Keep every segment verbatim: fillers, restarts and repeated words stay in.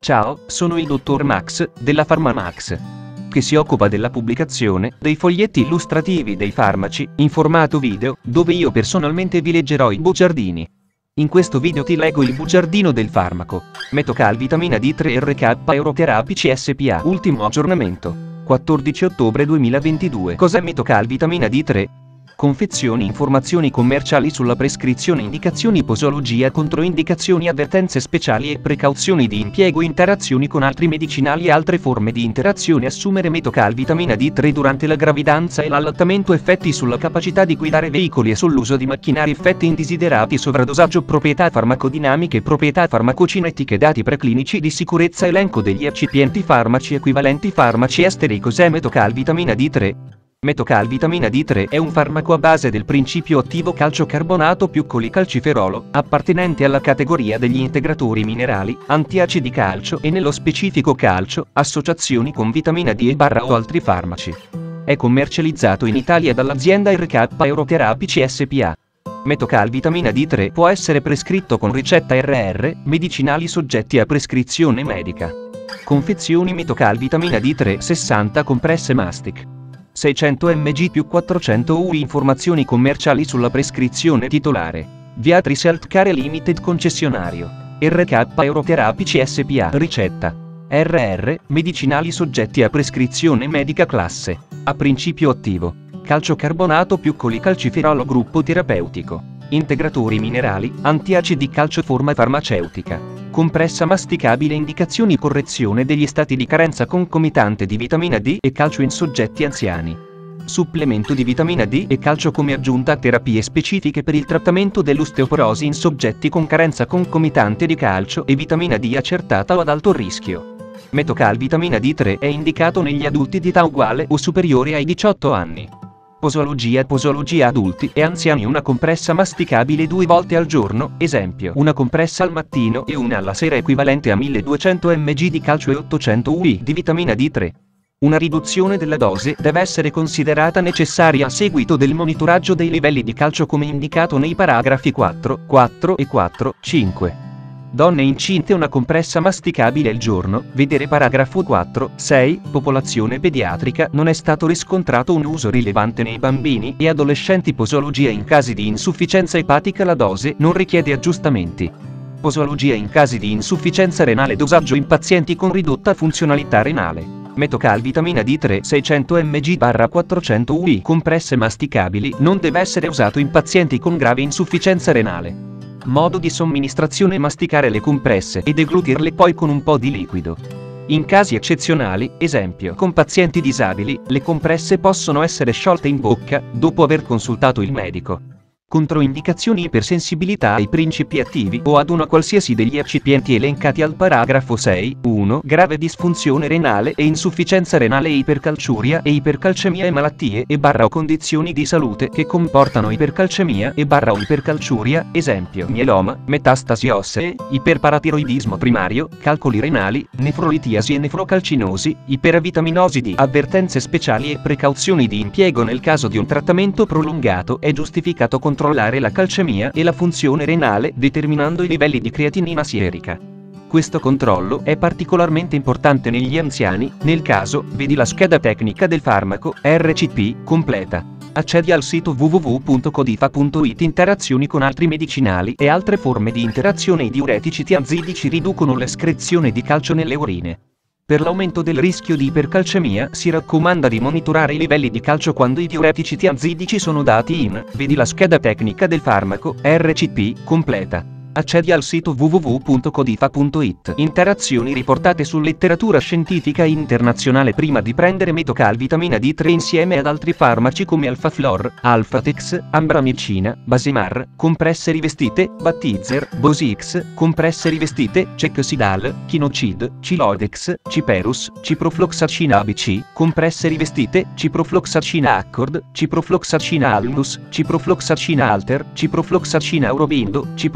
Ciao, sono il dottor Max, della PharmaMax, che si occupa della pubblicazione dei foglietti illustrativi dei farmaci, in formato video, dove io personalmente vi leggerò i bugiardini. In questo video ti leggo il bugiardino del farmaco Metocal Vitamina D tre R K Euroterapici S P A. Ultimo aggiornamento, quattordici ottobre duemilaventidue. Cos'è Metocal Vitamina D tre? Confezioni, informazioni commerciali sulla prescrizione, indicazioni, posologia, controindicazioni, avvertenze speciali e precauzioni di impiego, interazioni con altri medicinali e altre forme di interazione. Assumere Metocal Vitamina D tre durante la gravidanza e l'allattamento, effetti sulla capacità di guidare veicoli e sull'uso di macchinari, effetti indesiderati, sovradosaggio, proprietà farmacodinamiche, proprietà farmacocinetiche, dati preclinici di sicurezza, elenco degli eccipienti, farmaci equivalenti, farmaci esteri. Cos'è Metocal Vitamina D tre? Metocal Vitamina D tre è un farmaco a base del principio attivo calciocarbonato più colicalciferolo, appartenente alla categoria degli integratori minerali, antiacidi calcio e nello specifico calcio, associazioni con vitamina D e barra o altri farmaci. È commercializzato in Italia dall'azienda R K Euroterapici S P A. Metocal Vitamina D tre può essere prescritto con ricetta R R, medicinali soggetti a prescrizione medica. Confezioni Metocal Vitamina D tre sessanta compresse Mastic. seicento milligrammi più quattrocento millilitri. Informazioni commerciali sulla prescrizione titolare. Viatris Healthcare Limited concessionario. R K Euroterapici S P A. Ricetta. R R, medicinali soggetti a prescrizione medica classe A. Principio attivo calciocarbonato più colicalciferolo. Gruppo terapeutico. Integratori minerali, antiacidi calcio. Forma farmaceutica. Compressa masticabile. Indicazioni: correzione degli stati di carenza concomitante di vitamina D e calcio in soggetti anziani. Supplemento di vitamina D e calcio come aggiunta a terapie specifiche per il trattamento dell'osteoporosi in soggetti con carenza concomitante di calcio e vitamina D accertata o ad alto rischio. Metocal Vitamina D tre è indicato negli adulti di età uguale o superiore ai diciotto anni. Posologia. Posologia adulti e anziani. Una compressa masticabile due volte al giorno, esempio una compressa al mattino e una alla sera, equivalente a milleduecento milligrammi di calcio e ottocento millilitri di vitamina D tre. Una riduzione della dose deve essere considerata necessaria a seguito del monitoraggio dei livelli di calcio come indicato nei paragrafi quattro, quattro e quattro, cinque. Donne incinte. Una compressa masticabile al giorno, vedere paragrafo quattro, sei, popolazione pediatrica. Non è stato riscontrato un uso rilevante nei bambini e adolescenti. Posologia in casi di insufficienza epatica. La dose non richiede aggiustamenti. Posologia in casi di insufficienza renale. Dosaggio in pazienti con ridotta funzionalità renale. Metocal Vitamina D tre seicento milligrammi quattrocento millilitri compresse masticabili. Non deve essere usato in pazienti con grave insufficienza renale. Modo di somministrazione: masticare le compresse e deglutirle poi con un po' di liquido. In casi eccezionali, esempio con pazienti disabili, le compresse possono essere sciolte in bocca, dopo aver consultato il medico. Controindicazioni: ipersensibilità ai principi attivi o ad una qualsiasi degli eccipienti elencati al paragrafo sei, uno, grave disfunzione renale e insufficienza renale, ipercalciuria e ipercalcemia e malattie e barra o condizioni di salute che comportano ipercalcemia e barra o ipercalciuria, esempio mieloma, metastasi ossee, iperparatiroidismo primario, calcoli renali, nefrolitiasi e nefrocalcinosi, iperavitaminosi D. Avvertenze speciali e precauzioni di impiego. Nel caso di un trattamento prolungato è giustificato controllare la calcemia e la funzione renale determinando i livelli di creatinina sierica. Questo controllo è particolarmente importante negli anziani. Nel caso, vedi la scheda tecnica del farmaco R C P completa. Accedi al sito w w w punto codifa punto it. Interazioni con altri medicinali e altre forme di interazione. I diuretici tiazidici riducono l'escrezione di calcio nelle urine. Per l'aumento del rischio di ipercalcemia si raccomanda di monitorare i livelli di calcio quando i diuretici tiazidici sono dati in, vedi la scheda tecnica del farmaco R C P completa. Accedi al sito w w w punto codifa punto it. Interazioni riportate su letteratura scientifica internazionale. Prima di prendere Metocal Vitamina D tre insieme ad altri farmaci come Alfaflor, Alfatex, Ambramicina, Basimar, compresse rivestite, Battizer, Bosix, compresse rivestite, Ceccidal, Kinocid, Cilodex, Ciperus, Ciprofloxacina A B C, compresse rivestite, Ciprofloxacina Accord, Ciprofloxacina Alnus, Ciprofloxacina Alter, Ciprofloxacina Aurobindo, Ciprofloxacina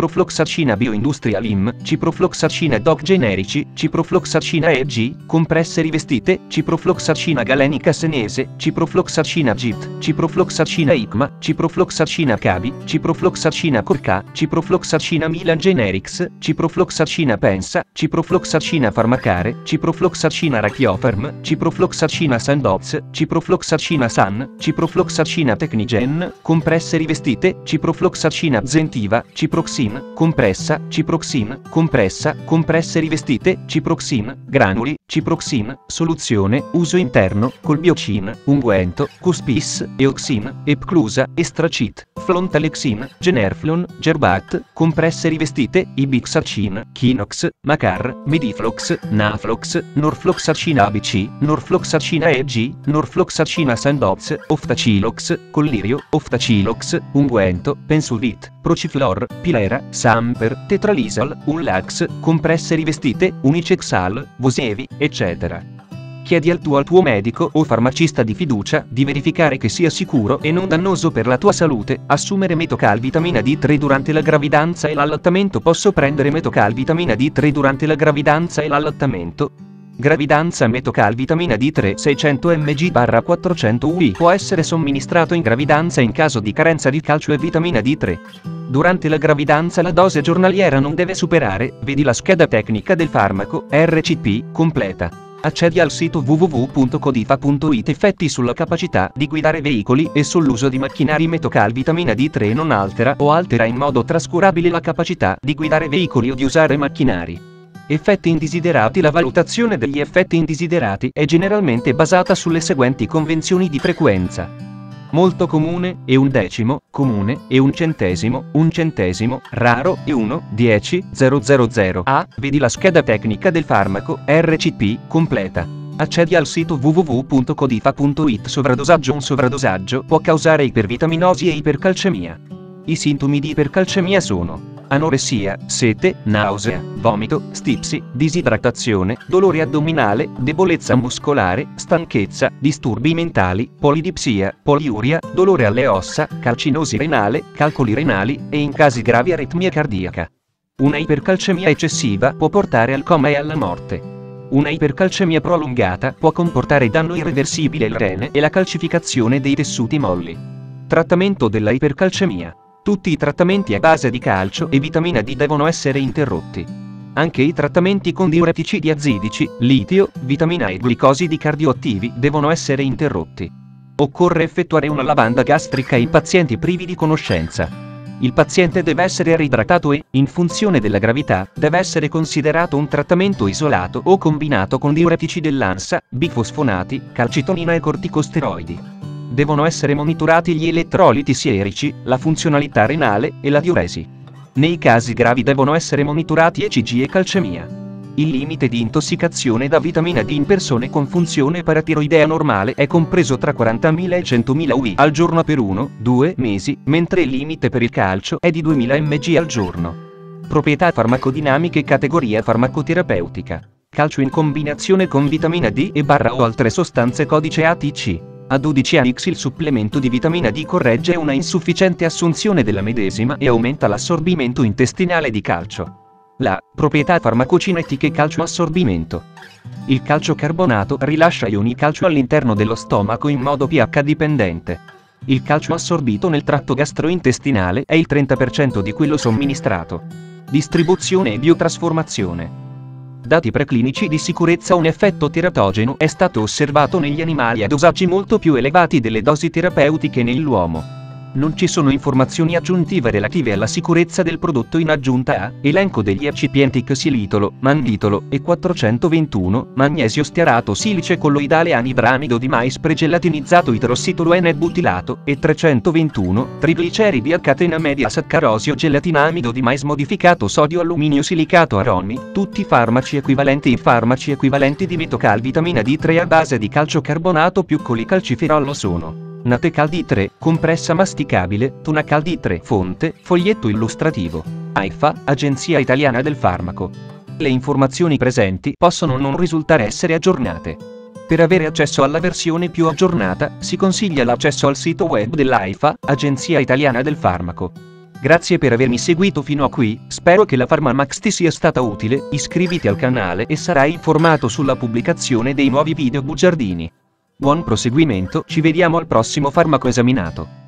ciprofloxacina bioindustrial I M, ciprofloxacina doc generici, ciprofloxacina E G, compresse rivestite, ciprofloxacina galenica senese, ciprofloxacina G I T, ciprofloxacina I C M A, ciprofloxacina Cabi, ciprofloxacina Corca, ciprofloxacina Milan Generics, ciprofloxacina Pensa, ciprofloxacina Farmacare, ciprofloxacina Rachiofarm, ciprofloxacina Sandoz, ciprofloxacina San, ciprofloxacina Technigen, compresse rivestite, ciprofloxacina Zentiva, ciproxin, compressa, ciproxin, compressa, compresse rivestite, ciproxin, granuli, ciproxin, soluzione, uso interno, colbiocin, unguento, cuspis, eoxin, epclusa, estracit, flontalexin, generflon, gerbat, compresse rivestite, ibixacin, chinox, macar, mediflox, naflox, norfloxacina A B C, norfloxacina E G, norfloxacina Sandoz, oftacilox, collirio, oftacilox, unguento, pensuvit, prociflor, pilera, samper, tetralisal, unlax, compresse rivestite, unicexal, vosevi, eccetera. Chiedi al tuo al tuo medico o farmacista di fiducia di verificare che sia sicuro e non dannoso per la tua salute assumere Metocal vitamina D tre durante la gravidanza e l'allattamento. Posso prendere Metocal vitamina D tre durante la gravidanza e l'allattamento? Gravidanza. Metocal vitamina D tre seicento milligrammi quattrocento U I può essere somministrato in gravidanza in caso di carenza di calcio e vitamina D tre. Durante la gravidanza la dose giornaliera non deve superare, vedi la scheda tecnica del farmaco, R C P, completa. Accedi al sito w w w punto codifa punto it. Effetti sulla capacità di guidare veicoli e sull'uso di macchinari. Metocal vitamina D tre non altera o altera in modo trascurabile la capacità di guidare veicoli o di usare macchinari. Effetti indesiderati. La valutazione degli effetti indesiderati è generalmente basata sulle seguenti convenzioni di frequenza: molto comune, e un decimo, comune, e un centesimo, un centesimo, raro, e uno, dieci, zero zero zero. A. Vedi la scheda tecnica del farmaco, R C P, completa. Accedi al sito w w w punto codifa punto it. Sovradosaggio. Un sovradosaggio può causare ipervitaminosi e ipercalcemia. I sintomi di ipercalcemia sono anoressia, sete, nausea, vomito, stipsi, disidratazione, dolore addominale, debolezza muscolare, stanchezza, disturbi mentali, polidipsia, poliuria, dolore alle ossa, calcinosi renale, calcoli renali e in casi gravi aritmia cardiaca. Una ipercalcemia eccessiva può portare al coma e alla morte. Una ipercalcemia prolungata può comportare danno irreversibile al rene e la calcificazione dei tessuti molli. Trattamento della ipercalcemia. Tutti i trattamenti a base di calcio e vitamina D devono essere interrotti. Anche i trattamenti con diuretici diazidici, litio, vitamina e glicosidi cardioattivi devono essere interrotti. Occorre effettuare una lavanda gastrica in pazienti privi di conoscenza. Il paziente deve essere reidratato e, in funzione della gravità, deve essere considerato un trattamento isolato o combinato con diuretici dell'ANSA, bifosfonati, calcitonina e corticosteroidi. Devono essere monitorati gli elettroliti sierici, la funzionalità renale e la diuresi. Nei casi gravi devono essere monitorati E C G e calcemia. Il limite di intossicazione da vitamina D in persone con funzione paratiroidea normale è compreso tra quarantamila e centomila U I al giorno per uno due mesi, mentre il limite per il calcio è di duemila milligrammi al giorno. Proprietà farmacodinamiche. Categoria farmacoterapeutica. Calcio in combinazione con vitamina D e barra o altre sostanze. Codice A T C. A dodici anni il supplemento di vitamina D corregge una insufficiente assunzione della medesima e aumenta l'assorbimento intestinale di calcio. La proprietà farmacocinetiche. Calcio assorbimento. Il calcio carbonato rilascia ioni calcio all'interno dello stomaco in modo pH dipendente. Il calcio assorbito nel tratto gastrointestinale è il trenta per cento di quello somministrato. Distribuzione e biotrasformazione. Dati preclinici di sicurezza. Un effetto teratogeno è stato osservato negli animali a dosaggi molto più elevati delle dosi terapeutiche nell'uomo. Non ci sono informazioni aggiuntive relative alla sicurezza del prodotto. In aggiunta a elenco degli eccipienti xilitolo, mannitolo e quattrocentoventuno, magnesio stearato, silice colloidale, anidramido di mais pregelatinizzato, idrossitolo N-butilato e trecentoventuno, trigliceridi a catena media, saccarosio, gelatinamido di mais modificato, sodio, alluminio, silicato, aromi, tutti farmaci equivalenti. I farmaci equivalenti di Metocal vitamina D tre a base di calcio carbonato più colicalciferolo sono: Natecal D tre, compressa masticabile, Tunacal D tre, fonte, foglietto illustrativo. AIFA, Agenzia Italiana del Farmaco. Le informazioni presenti possono non risultare essere aggiornate. Per avere accesso alla versione più aggiornata, si consiglia l'accesso al sito web dell'AIFA, Agenzia Italiana del Farmaco. Grazie per avermi seguito fino a qui, spero che la Pharmamax ti sia stata utile, iscriviti al canale e sarai informato sulla pubblicazione dei nuovi video bugiardini. Buon proseguimento, ci vediamo al prossimo farmaco esaminato.